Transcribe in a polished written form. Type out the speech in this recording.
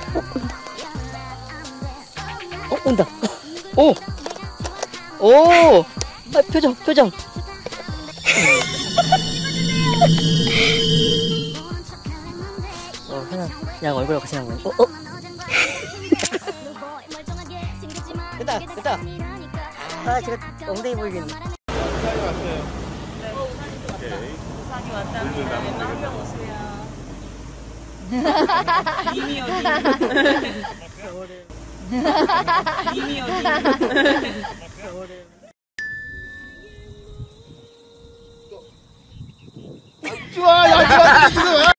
온다. 오! 오! 아, 표정. 그냥 얼굴하고 같이 나온 거야. 됐다. 아, 제가 엉덩이 보이겠네. 우산이 왔어요. 오케이. 우산이 왔답니다. 한명 오세요. 이미 어디? 이미 어디?